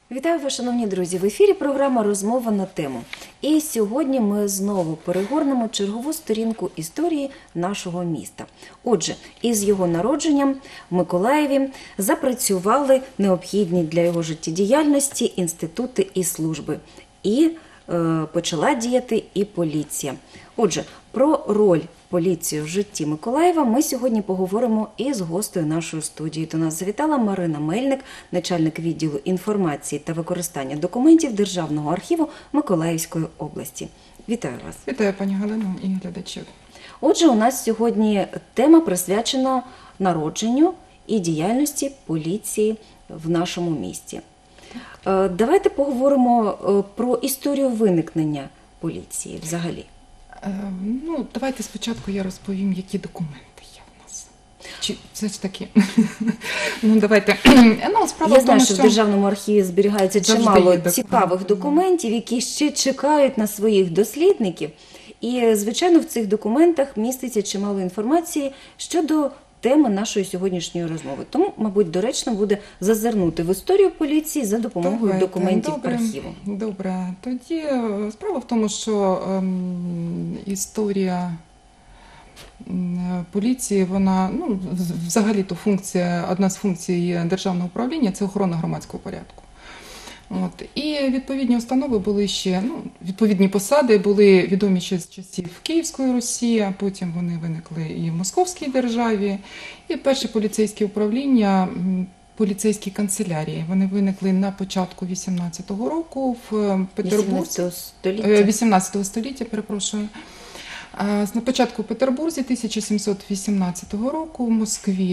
Вітаю вас, шановні друзі! В ефірі програма «Розмова на тему». І сьогодні ми знову перегорнемо чергову сторінку історії нашого міста. Отже, із його народженням в Миколаєві запрацювали необхідні для його життєдіяльності інститути і служби. І почала діяти і поліція. Отже, про роль поліції в житті Миколаєва ми сьогодні поговоримо із гостею нашої студії. До нас завітала Марина Мельник, начальник відділу інформації та використання документів Державного архіву Миколаївської області. Вітаю вас. Вітаю, пані Галино і глядачів. Отже, у нас сьогодні тема присвячена народженню і діяльності поліції в нашому місті. Давайте поговоримо про історію виникнення поліції взагалі. Давайте спочатку я розповім, які документи є в нас. Чи все ж таки? Давайте. Я знаю, що в Державному архіві зберігається чимало цікавих документів, які ще чекають на своїх дослідників. І, звичайно, в цих документах міститься чимало інформації щодо теми нашої сьогоднішньої розмови. Тому, мабуть, доречно буде зазирнути в історію поліції за допомогою документів архіву. Добре. Тоді справа в тому, що історія поліції, вона, взагалі-то функція, одна з функцій державного управління – це охорона громадського порядку. І відповідні установи були ще, відповідні посади були відомі ще з часів Київської Русі, а потім вони виникли і в Московській державі. І перші поліцейські управління, поліцейські канцелярії, вони виникли на початку 18-го року в Петербурзі. 18 століття, перепрошую. На початку в Петербурзі 1718 року, в Москві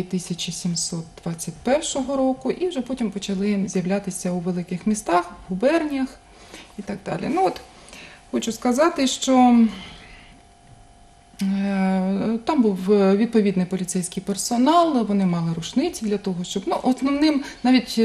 1721 року і вже потім почали з'являтися у великих містах, в губерніях і так далі. Хочу сказати, що там був відповідний поліцейський персонал, вони мали рушниці для того, щоб основним навіть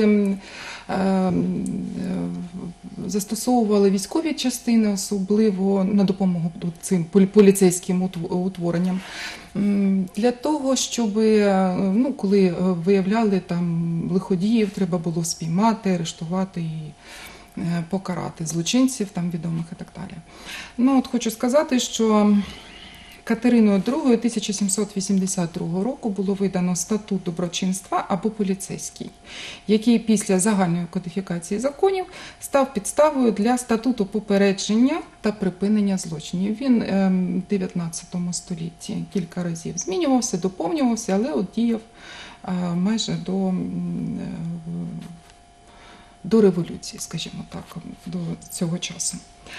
застосовували військові частини, особливо на допомогу цим поліцейським утворенням, для того, щоб, коли виявляли там лиходіїв, треба було спіймати, арештувати і покарати злочинців там відомих і так далі. Хочу сказати, що Катериною II 1782 року було видано статут доброчинства або поліцейський, який після загальної кодифікації законів став підставою для статуту попередження та припинення злочинів. Він в 19 столітті кілька разів змінювався, доповнювався, але діяв майже до революції, скажімо так, до цього часу.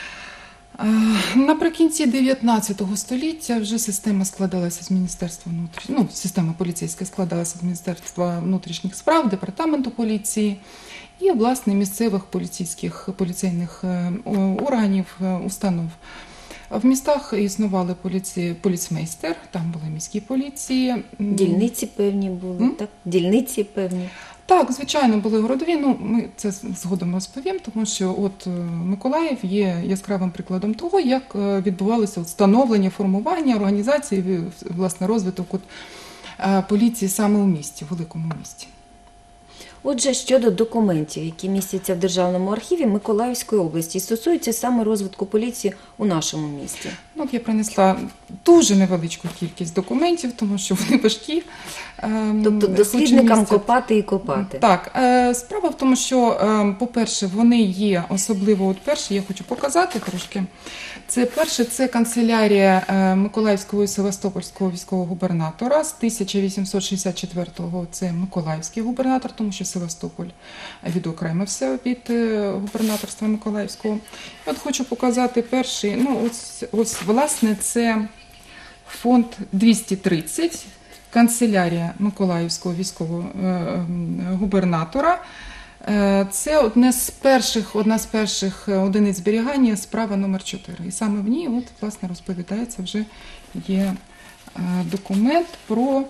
Наприкінці 19 століття вже система складалася з Міністерства система поліцейська складалася з Міністерства внутрішніх справ, департаменту поліції і, власне, місцевих поліцейних органів, установ. В містах існували поліцмейстер, там були міські поліції. Дільниці певні були, так? Дільниці певні. Так, звичайно, були городові, ми це згодом розповім, тому що Миколаїв є яскравим прикладом того, як відбувалося встановлення, формування, організації, власне, розвиток поліції саме у місті, в великому місті. Отже, щодо документів, які містяться в Державному архіві Миколаївської області, стосуються саме розвитку поліції у нашому місті. Я принесла дуже невеличку кількість документів, тому що вони важкі. Тобто дослідникам копати і копати. Так. Справа в тому, що, по-перше, вони є, особливо перший, я хочу показати трошки. Це канцелярія Миколаївського і Севастопольського військового губернатора з 1864-го, це Миколаївський губернатор, тому що Севастополь відокремився від губернаторства Миколаївського. Хочу показати перший, власне, це фонд 230, канцелярія Миколаївського військового губернатора. Це одна з перших одиниць зберігання, справа номер 4. І саме в ній, власне, розповідається, вже є документ про...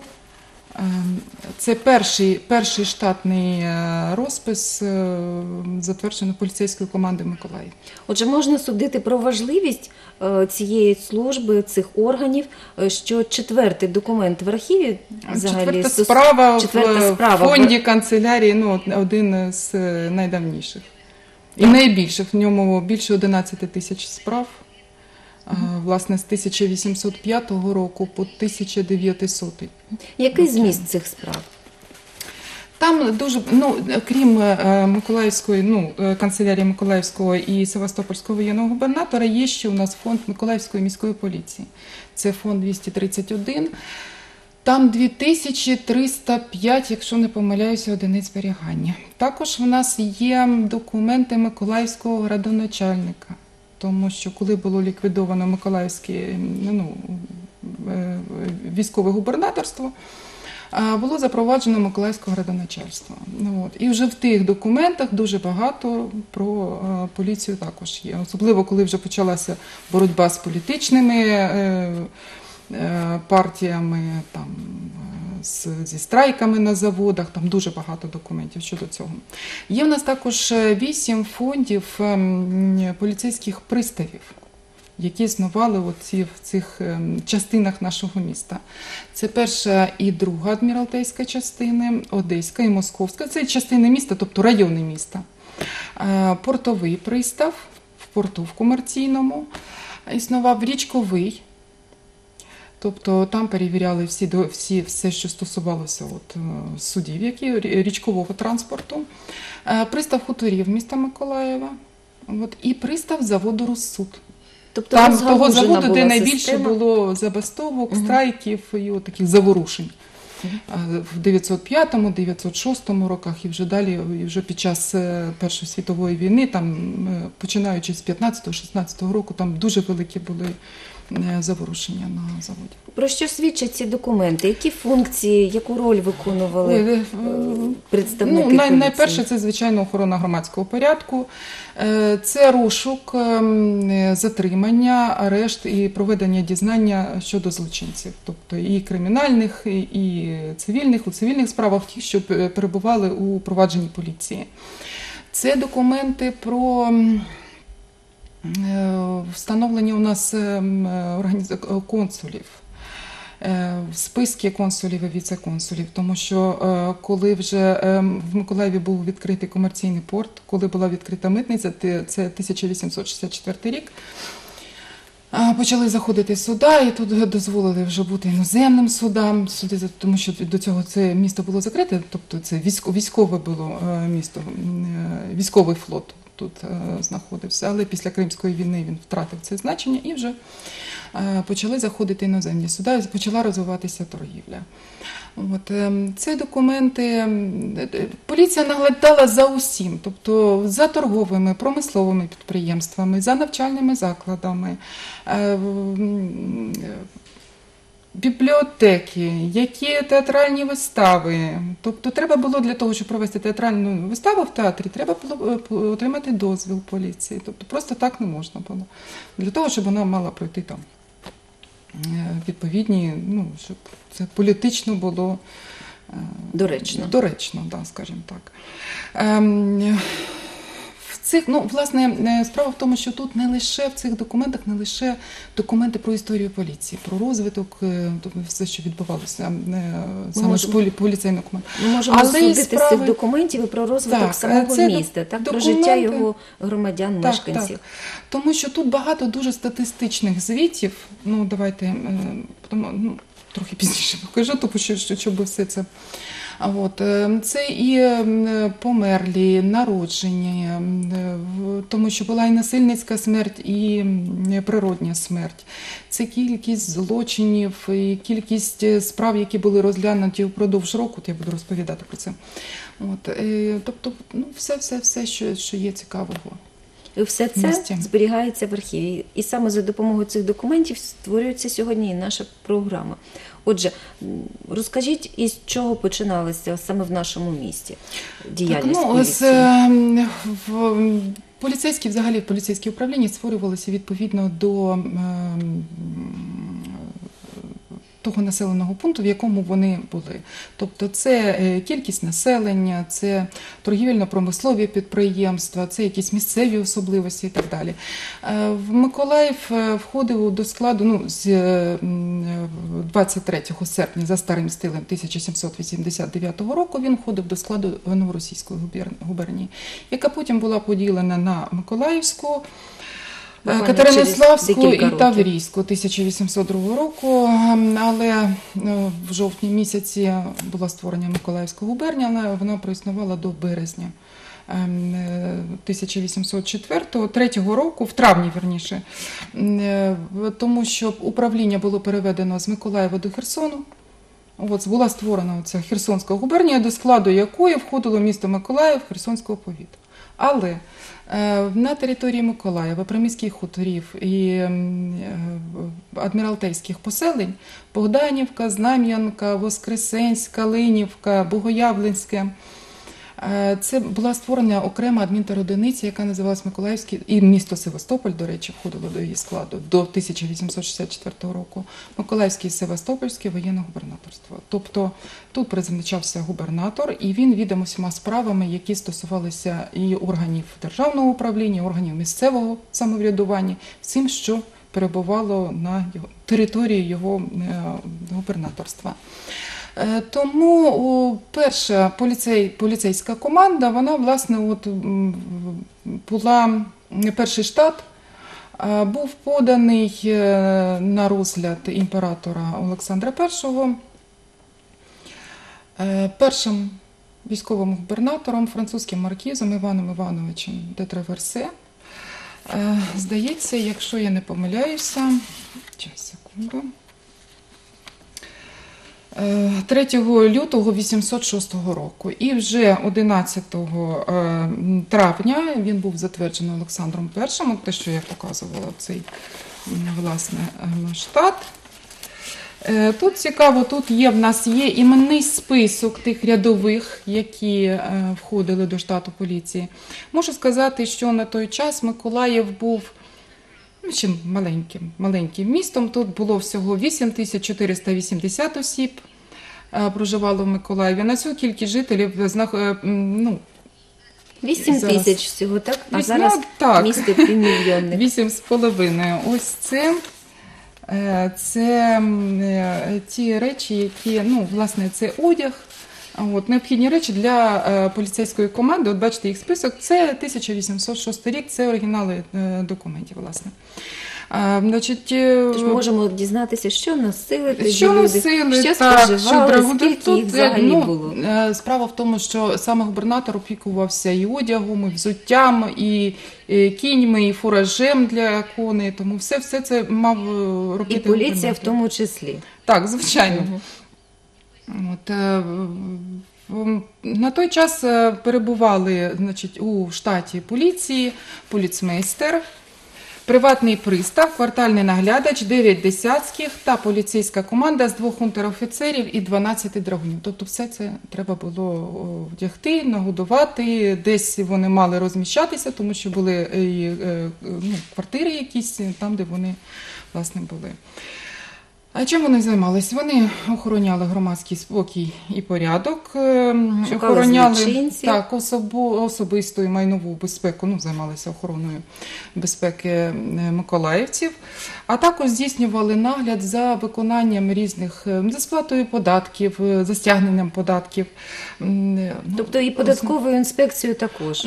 Це перший штатний розпис, затверджений поліцейською командою Миколаїв. Отже, можна судити про важливість цієї служби, цих органів, що четвертий документ в архіві, взагалі, четверта справа в фонді канцелярії, один з найдавніших. І найбільше, в ньому більше 11 тисяч справ. Власне, з 1805 року по 1900. Який зміст цих справ? Там дуже, крім Миколаївської, канцелярії Миколаївського і Севастопольського воєнного губернатора, є ще у нас фонд Миколаївської міської поліції. Це фонд 231. Там 2305, якщо не помиляюся, одиниць зберігання. Також в нас є документи Миколаївського градоначальника, тому що коли було ліквідовано Миколаївське військове губернаторство, було запроваджено Миколаївське градоначальство. І вже в тих документах дуже багато про поліцію також є. Особливо, коли вже почалася боротьба з політичними партіями, зі страйками на заводах, там дуже багато документів щодо цього. Є в нас також 8 фондів поліцейських приставів, які існували в цих частинах нашого міста. Це перша і друга адміралтейська частини, Одеська і Московська. Це частини міста, тобто райони міста. Портовий пристав в порту в комерційному, існував річковий. Тобто там перевіряли все, що стосувалося судів, річкового транспорту. Пристав хуторів міста Миколаєва і пристав заводу «Розсуд». Тобто Там того заводу, де була найбільше система. було забастовок, страйків і таких заворушень. В 905-906 роках і вже далі, і вже під час Першої світової війни, починаючи з 15-16 року, там дуже великі були заворушення на заводі. Про що свідчать ці документи? Які функції, яку роль виконували представники поліції? Найперше, це, звичайно, охорона громадського порядку. Це розшук, затримання, арешт і проведення дізнання щодо злочинців. Тобто і кримінальних, і цивільних, у цивільних справах, ті, що перебували у провадженні поліції. Це документи про встановлення у нас консулів, списки консулів і віце-консулів, тому що коли вже в Миколаєві був відкритий комерційний порт, коли була відкрита митниця, це 1864 рік, почали заходити суда, і тут дозволили вже бути іноземним судам, тому що до цього це місто було закрите, тобто це військове було місто, військовий флот тут знаходився, але після Кримської війни він втратив це значення і вже почали заходити іноземні суда, і почала розвиватися торгівля. Це документи, поліція наглядала за усім, тобто за торговими, промисловими підприємствами, за навчальними закладами, бібліотеки, які театральні вистави. Тобто треба було для того, щоб провести театральну виставу в театрі, треба було отримати дозвіл поліції. Тобто просто так не можна було. Для того, щоб вона мала пройти там відповідні, щоб це політично було доречно, да, скажімо так. Власне, справа в тому, що тут не лише в цих документах, не лише документи про історію поліції, про розвиток, все, що відбувалося саме в поліцейному документі. Ми можемо судити з цих документів і про розвиток самого міста, про життя його громадян, мешканців. Тому що тут багато дуже статистичних звітів, давайте трохи пізніше покажу, тому що щоб все це... Це і померлі, народження, тому що була і насильницька смерть, і природня смерть. Це кількість злочинів, і кількість справ, які були розглянуті впродовж року, я буду розповідати про це. Тобто, все, що є цікавого. І все це зберігається в архіві. І саме за допомогою цих документів створюється сьогодні і наша програма. Отже, розкажіть, із чого починалася саме в нашому місті діяльність поліції? Поліцейські управління створювалися відповідно до того населеного пункту, в якому вони були. Тобто це кількість населення, це торгівельно-промислові підприємства, це якісь місцеві особливості і так далі. В Миколаїв входив до складу з 23 серпня за старим стилем 1789 року він входив до складу Новоросійської губернії, яка потім була поділена на Миколаївську, Катеринославську і Таврійську 1802 року, але в жовтні місяці була створена Миколаївська губернія, але вона проіснувала до березня 1803 року, в травні, вірніше, тому що управління було переведено з Миколаєва до Херсону. От була створена ця Херсонська губернія, до складу якої входило місто Миколаїв Херсонського повіту. Але на території Миколаєва, приміських хуторів і адміралтейських поселень Богданівка, Знам'янка, Воскресенська, Линівка, Богоявленське – це була створена окрема адмінтеродиниця, яка називалась Миколаївський, і місто Севастополь, до речі, входило до її складу до 1864 року, Миколаївське і Севастопольське воєнне губернаторство. Тобто тут призначався губернатор, і він відомо всіма справами, які стосувалися і органів державного управління, і органів місцевого самоврядування, всім, що перебувало на території його губернаторства. Тому перша поліцейська команда, вона, власне, була, перший штат був поданий на розгляд імператора Олександра І, першим військовим губернатором, французьким маркізом Іваном Івановичем де Траверсе. Здається, якщо я не помиляюся, секунду. 3 лютого 806 року. І вже 11 травня він був затверджений Олександром І, те, що я показувала, цей, власне, штат. Тут цікаво, тут в нас є іменний список тих рядових, які входили до штату поліції. Можу сказати, що на той час Миколаїв був ще маленьким містом. Тут було всього 8480 осіб проживало в Миколаєві. На цю кількість жителів 8 тисяч всього, так? А зараз місто півмільйонне. 8,5. Ось це ті речі, які, власне, це одяг. Необхідні речі для поліцейської команди, от бачите їх список, це 1806 рік, це оригінали документів, власне. Тож ми можемо дізнатися, що носили тоді що люди, носили, що споживали, скільки тут, їх взагалі було. Справа в тому, що саме губернатор опікувався і одягом, і взуттям, і кіньми, і фуражем для коней, тому все це мав робити і поліція губернатор. В тому числі. Так, звичайно. На той час перебували, у штаті поліції, поліцмейстер, приватний пристав, квартальний наглядач, 9 десятських та поліцейська команда з 2 унтер-офіцерів і 12 драгунів. Тобто все це треба було вдягти, нагодувати, десь вони мали розміщатися, тому що були квартири якісь там, де вони, власне, були. А чим вони займалися? Вони охороняли громадський спокій і порядок, охороняли особисту і майнову безпеку, займалися охороною безпеки миколаївців, а також здійснювали нагляд за виконанням різних, за сплатою податків, за стягненням податків. Тобто і податковою інспекцією також?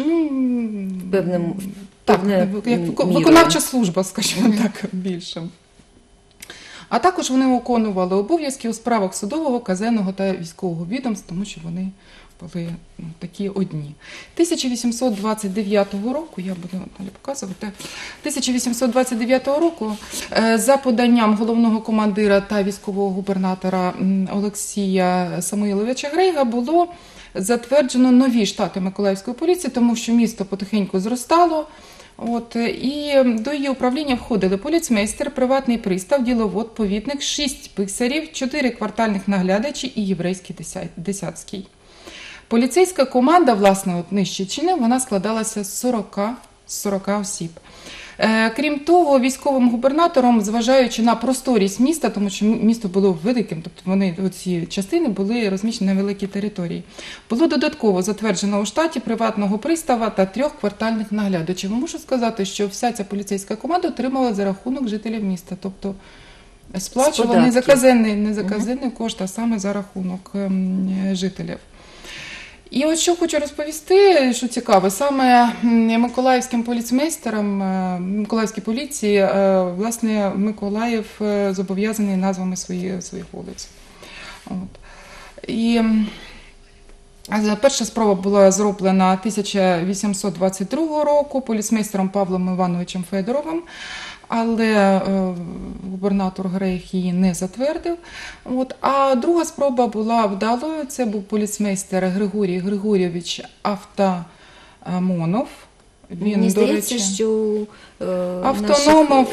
Так, як виконавча служба, скажімо так, більше. А також вони виконували обов'язки у справах судового, казенного та військового відомств, тому що вони були такі одні. 1829 року, я буду далі показувати, 1829 року за поданням головного командира та військового губернатора Олексія Самуїловича Грейга було затверджено нові штати Миколаївської поліції, тому що місто потихеньку зростало. І до її управління входили поліцмейстер, приватний пристав, діловод, повітник, 6 писарів, 4 квартальних наглядачі і єврейський десятський. Поліцейська команда, власне, нижчі чини, вона складалася з 40 осіб. Крім того, військовим губернатором, зважаючи на просторість міста, тому що місто було великим, тобто ці частини були розміщені на великій території, було додатково затверджено у штаті приватного пристава та 3 квартальних наглядачів. Можу сказати, що вся ця поліцейська команда отримала за рахунок жителів міста, тобто сплачували не за казенний кошт, а саме за рахунок жителів. І от що хочу розповісти, що цікаво, саме миколаївським поліцмейстерам, Миколаївській поліції, власне, Миколаїв зобов'язаний назвами своїх вулиць. От. І перша спроба була зроблена 1822 року поліцмейстером Павлом Івановичем Федоровим, але губернатор Грейх її не затвердив. От. А друга спроба була вдалою. Це був поліцмейстер Григорій Григорійович Автомонов. Мені здається, що Автономов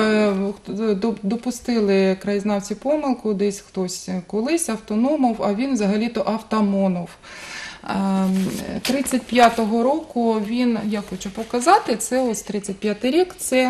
допустили краєзнавці помилку, десь хтось колись Автономов, а він взагалі-то Автомонов. 35-го року він, я хочу показати, це ось 35-й рік, це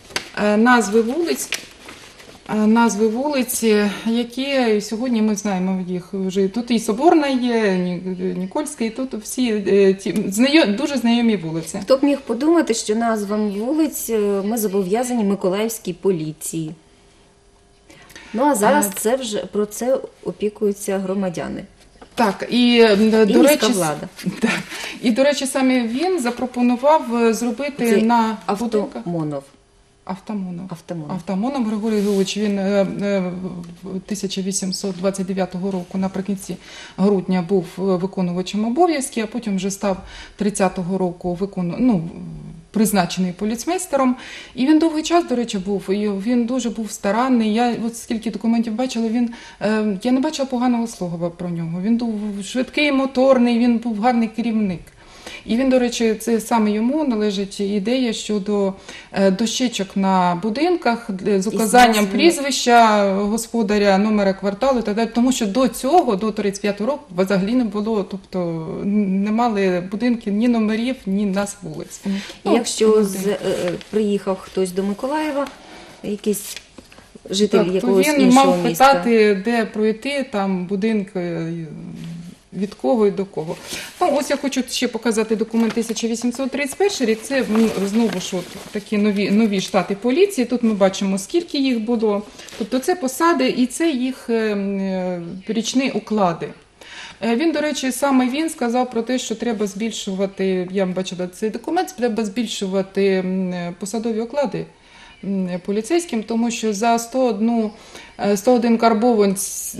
назви вулиць, які сьогодні ми знаємо їх вже. Тут і Соборна є, Нікольська, і тут всі дуже знайомі вулиці. Хто б міг подумати, що назвам вулиць ми зобов'язані Миколаївській поліції. Ну, а зараз про це опікуються громадяни. Так, і до речі, влада. Так, і, до речі, саме він запропонував зробити це на Автомонов. Автомонов Григорій Григорович, він 1829 року наприкінці грудня був виконувачем обов'язків, а потім вже став 30-го року призначений поліцмейстером. І він довгий час, до речі, був, і він дуже був старанний. Я от скільки документів бачила, я не бачила поганого слова про нього. Він був швидкий, моторний, він був гарний керівник. І він, до речі, це саме йому належить ідея щодо дощечок на будинках з указанням прізвища господаря, номера кварталу і так далі. Тому що до цього, до 35-го року, взагалі не було, тобто не мали будинки ні номерів, ні назв вулиць. І якщо приїхав хтось до Миколаєва, якийсь житель якогось іншого міста, він мав питати, де пройти, там будинки, від кого і до кого. Ну, ось я хочу ще показати документ 1831 рік. Це знову ж такі нові штати поліції. Тут ми бачимо, скільки їх було. Тобто це посади і це їх річні уклади. Він, до речі, саме він сказав про те, що треба збільшувати, я бачила цей документ, треба збільшувати посадові оклади поліцейським, тому що за 101 карбованець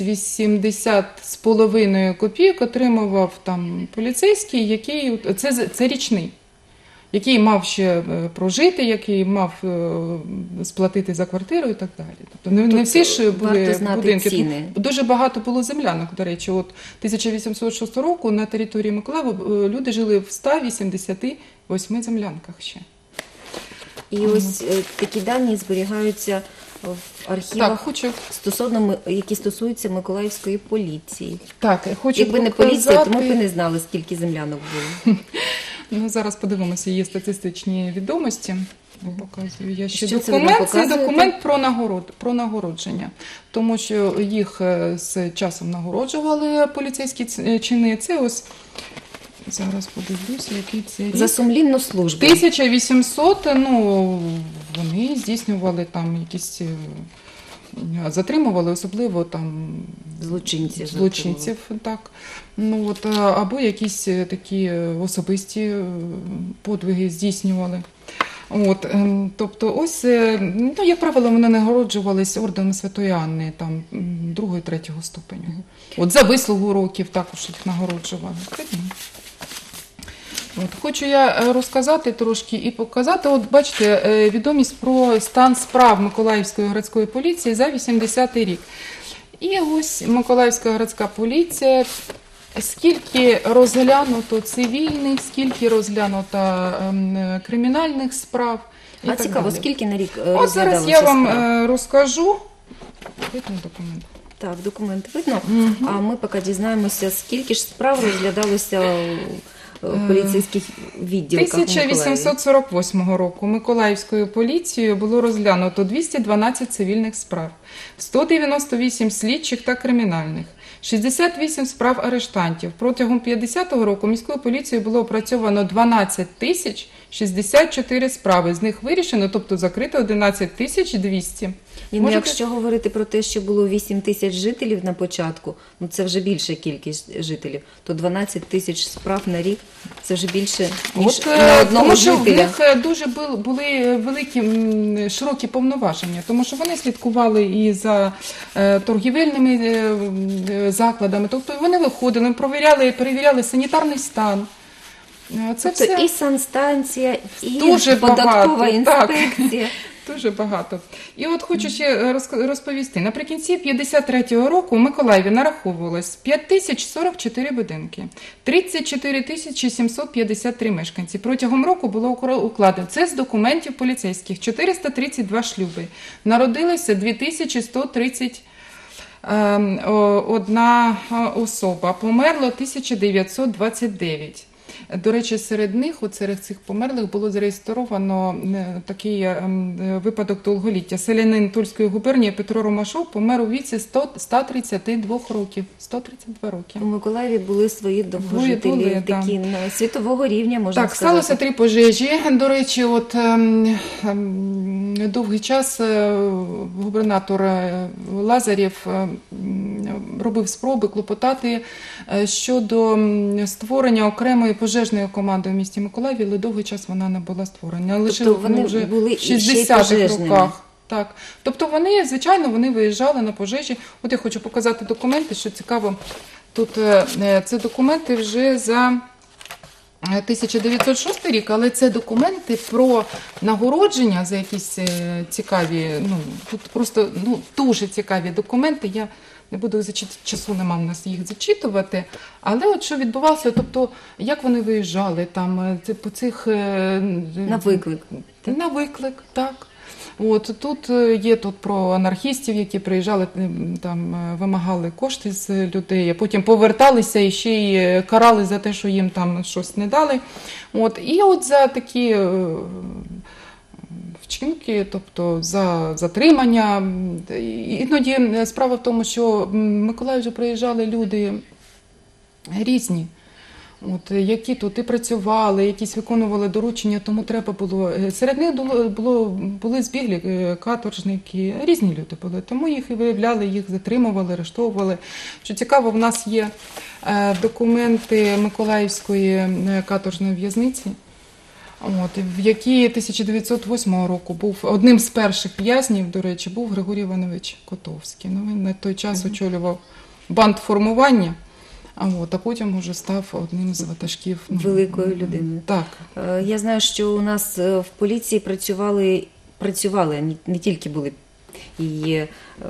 80,5 копійок отримував там поліцейський, який, це річний, який мав ще прожити, який мав сплатити за квартиру і так далі. Тобто не всі ж були будинки. Ціни. Дуже багато було землянок, до речі. От 1806 року на території Миколаєва люди жили в 188 землянках ще. І ось такі дані зберігаються в архівах, які стосуються Миколаївської поліції. Так, хочу Якби не поліція, то ми б і не знали, скільки землянок було. Ну, зараз подивимося, є статистичні відомості. Показую я ще Що документ. Це документ про нагородження. Тому що їх з часом нагороджували поліцейські чини. Це ось... Зараз подивлюся, який це рік. За сумлінну службу. 1800, вони здійснювали там якісь, затримували особливо там злочинців, так. Або якісь такі особисті подвиги здійснювали. Тобто ось, як правило, вони нагороджувались орденом Святої Анни, там 2-3 ступеню. За вислугу років також їх нагороджували. Хочу я розказати трошки і показати, бачите, відомість про стан справ Миколаївської городської поліції за 80-й рік. І ось Миколаївська городська поліція, скільки розглянуто цивільних, скільки розглянуто кримінальних справ і так цікаво, далі. скільки на рік розглядалося справ? Зараз я вам розкажу. Видно документ? Так, документ видно. А ми поки дізнаємося, скільки ж справ розглядалося поліцейських відділках у Миколаєві? 1848 року Миколаївською поліцією було розглянуто 212 цивільних справ, 198 слідчих та кримінальних, 68 справ арештантів. Протягом 50-го року міською поліцією було опрацьовано 12 тисяч 64 справи, з них вирішено, тобто закрито 11 тисяч 200. І ну, якщо говорити про те, що було 8 тисяч жителів на початку, ну це вже більша кількість жителів, то 12 тисяч справ на рік – це вже більше, ніж на одного тому що в жителя. них дуже були великі, широкі повноваження, тому що вони слідкували і за торгівельними закладами, тобто вони виходили, перевіряли санітарний стан. Це Тобто все і санстанція, і дуже податкова багато, інспекція. дуже багато. І от хочу ще розповісти. Наприкінці 53-го року у Миколаєві нараховувалось 5044 будинки, 34 753 мешканці. Протягом року було укладено, це з документів поліцейських, 432 шлюби. Народилося 2131 особа, померло 1929. До речі, серед них, серед цих померлих, було зареєстровано такий випадок довголіття. Селянин Тульської губернії Петро Ромашов помер у віці 132 років. 132 роки. У Миколаєві були свої довгожителі, такі світового рівня, можна так, сказати. сталося 3 пожежі. До речі, довгий час губернатор Лазарєв робив спроби клопотати щодо створення окремої пожежної команди в місті Миколаєві, але довгий час вона не була створена. Лише тобто вони вже були в 60-х роках. Так. Тобто вони, звичайно, вони виїжджали на пожежі. От я хочу показати документи, що цікаво. Тут це документи вже за 1906 рік, але це документи про нагородження за якісь цікаві, тут просто дуже цікаві документи. Я не буду, часу нема в нас їх зачитувати, але от що відбувалося, тобто як вони виїжджали там по цих... На виклик. На виклик, так. От тут є про анархістів, які приїжджали, там вимагали кошти з людей, а потім поверталися і ще й карали за те, що їм там щось не дали. От і от за такі вчинки, тобто за затримання. Іноді справа в тому, що в Миколаїв вже приїжджали люди різні. Які тут і працювали, якісь виконували доручення, тому треба було. Серед них були збіглі каторжники, різні люди були, тому їх і виявляли, їх затримували, арештовували. Що цікаво, в нас є документи Миколаївської каторжної в'язниці, в якій 1908 року був одним з перших в'язнів, до речі, був Григорій Іванович Котовський. Він на той час очолював бандформування. А потім вже став одним з ватажків. Великою людиною. Так. Я знаю, що у нас в поліції працювали, не тільки були і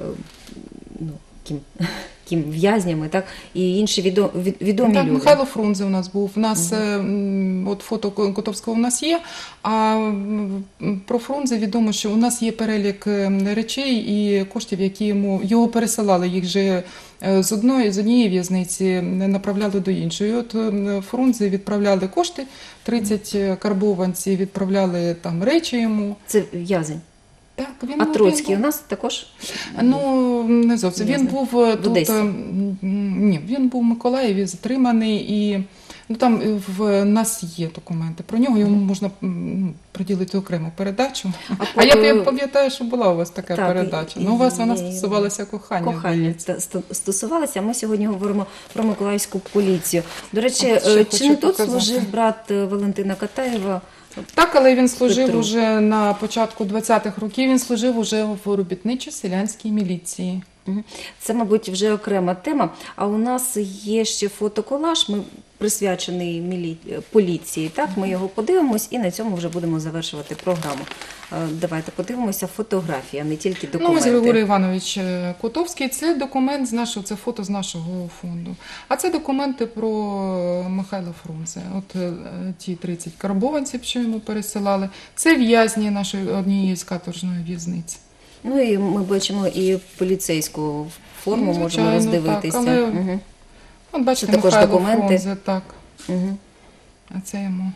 в'язнями, так, і інші відомі так, люди. Михайло Фрунзе у нас був. У нас фото Котовського у нас є, а про Фрунзе відомо, що у нас є перелік речей і коштів, які його пересилали, їх же з однієї в'язниці направляли до іншої. От Фрунзе відправляли кошти, 30 карбованців відправляли там речі йому. Це в'язень. Так, а Троцький у нас також? Не зовсім. Він був тут. Ні, він був в Миколаєві затриманий, і там в нас є документи про нього, йому можна приділити окрему передачу. А я пам'ятаю, що була у вас така передача. У вас вона стосувалася кохання. Кохання стосувалася. Ми сьогодні говоримо про Миколаївську поліцію. До речі, чи не тут служив брат Валентина Катаєва? Так, але він служив уже на початку 20-х років, він служив уже в робітничо-селянській міліції. Це, мабуть, вже окрема тема. А у нас є ще фотоколаж, присвячений поліції. Так, ми його подивимось і на цьому вже будемо завершувати програму. Давайте подивимося фотографії, а не тільки документи. Ось Григорій Іванович Котовський, це документ це фото з нашого фонду. А це документи про Михайла Фрунзе. От ті 30 карбованців, що йому пересилали, це в'язні нашої однієї з каторжної в'язниці. Ну і ми бачимо і поліцейську форму, можемо роздивитися. Так, але, от бачите, Михайло Фрунзе, так. А це йому.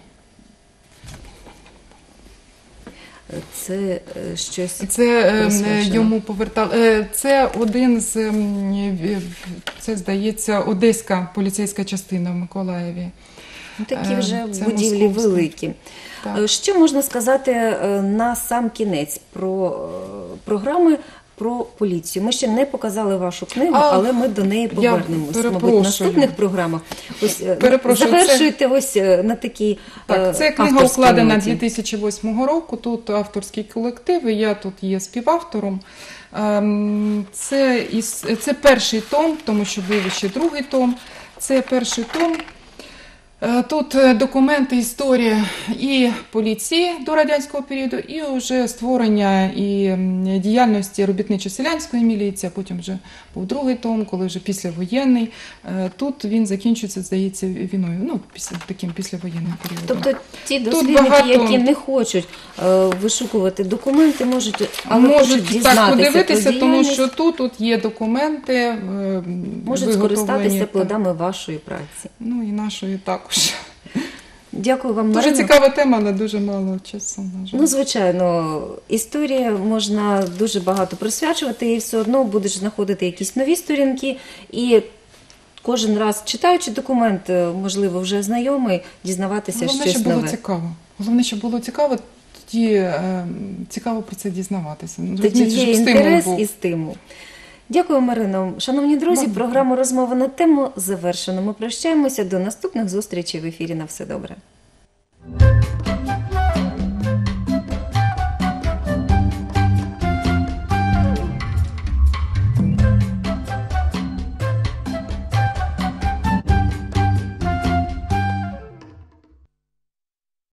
Це щось Це присвячено. йому повертали. Це один з, це, здається, одеська поліцейська частина в Миколаєві. Такі вже Це будівлі московська. великі. Так. Що можна сказати на сам кінець про програми про поліцію? Ми ще не показали вашу книгу, але ми до неї повернемось, мабуть, в перепрошую. наступних програмах. Ось Перепрошую, завершуйте ось на такій Так, це книга авторській укладена ноті. 2008 року, тут авторський колектив, і я тут є співавтором. Це перший том, тому що був ще другий том. Це перший том. Тут документи, історія і поліції до радянського періоду, і вже створення і діяльності робітничо-селянської міліції, а потім вже був другий том, коли вже післявоєнний. Тут він закінчується, здається, війною, ну, таким післявоєнним періодом. Тобто ті дослідники, які не хочуть вишукувати документи, можуть можуть дізнатися так про подивитися, тому діяльність, що тут є документи, можуть виготовлені, скористатися так. плодами вашої праці. Ну і нашої також. Дякую вам, Дуже Марино. цікава тема, але дуже мало часу, на жаль. Ну, звичайно, історії можна дуже багато присвячувати, і все одно будеш знаходити якісь нові сторінки, і кожен раз, читаючи документ, можливо, вже знайомий, дізнаватися Головне, щось щоб було нове. цікаво. Головне, щоб було цікаво, тоді цікаво про це дізнаватися. Ну, Тоді розумієте, є щоб стимул інтерес був. і стимул. Дякую, Марино. Шановні друзі, програму «Розмова на тему» завершено. Ми прощаємося. До наступних зустрічей в ефірі. На все добре.